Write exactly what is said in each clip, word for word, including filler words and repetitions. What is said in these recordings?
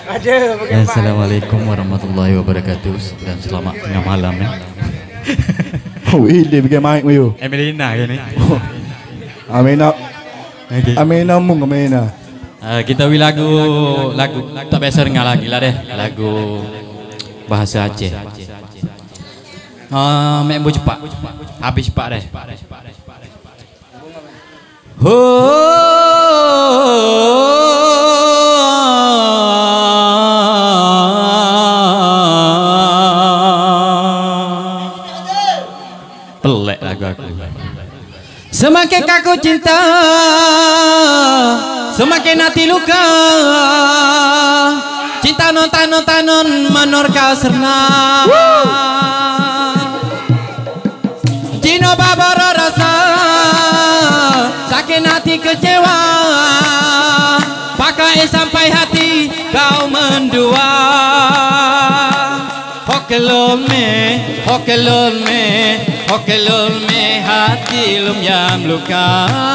Assalamualaikum warahmatullahi wabarakatuh dan selamat tengah malam ya. Oh, ini bikin mic you. Emelina ya ni. Amina. Okay. Amina mung Amina. Uh, kita wi lagu lagu tak biasa dengar lagi lah deh, lagu bahasa Aceh. Uh, mek bu cepat. Habis cepat deh. Pelek lagu aku. Semakin aku cinta, semakin hati luka. Cinta non tanon tanon menor kau serna. Cino babara rasa, sakit hati kecewa. Pakai sampai hati kau mendua. Hokelol me, hokelol me, hokelol me, hati lum yam luka.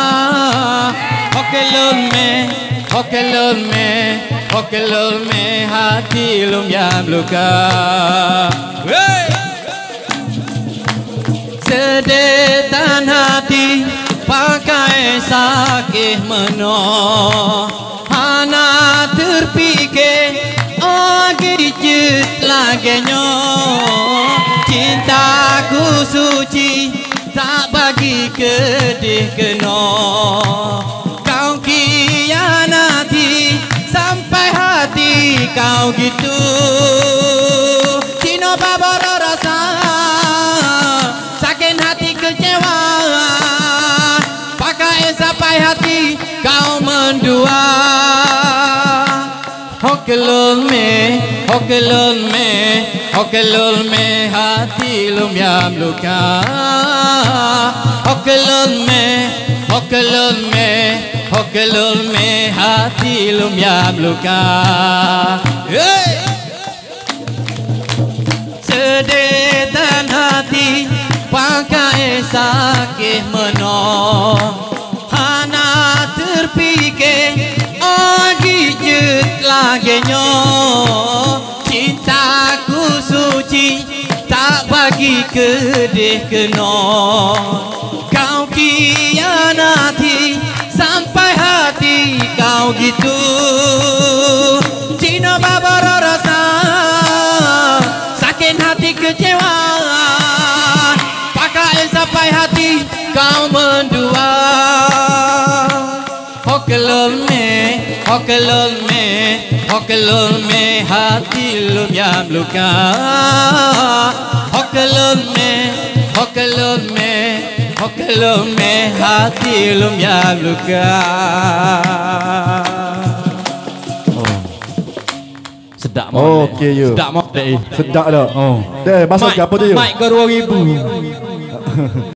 Hokelol me, hokelol me, hokelol me, hati lum yam luka. Hey! Sedetan hati pakai sakit meno. Hana terpikir agijit lagenyo. Cintaku suci tak bagi kedih keno. Kau kianati sampai hati kau gitu. Cino babara rasa, sakit hati kecewa. Pakai sampai hati kau mendua. Hokelol me, hokelol me, hokelol me, hati lum yam luka. Hokelol me, hokelol me, hokelol me, hati lum yam luka. Hey! Sedetan hati pakai sakit meno. Hana terpikir agijit lagenyo. Cintaku suci tak bagi kedih keno. Kau kianati sampai hati kau gitu. Cino babara rasa, sakit hati kecewa. Pakai sampai hati kau mendua. Hokelol me, hokelol me, hokelol me, hati lum yam luka. Hokelol me, hokelol me, hokelol me, hati lum yam luka. Oh. Sedap mau. Okey you. Sedap mau deh. Sedap dah. Oh. Deh, masuk ke apa tu you? Mic ke dua ribu.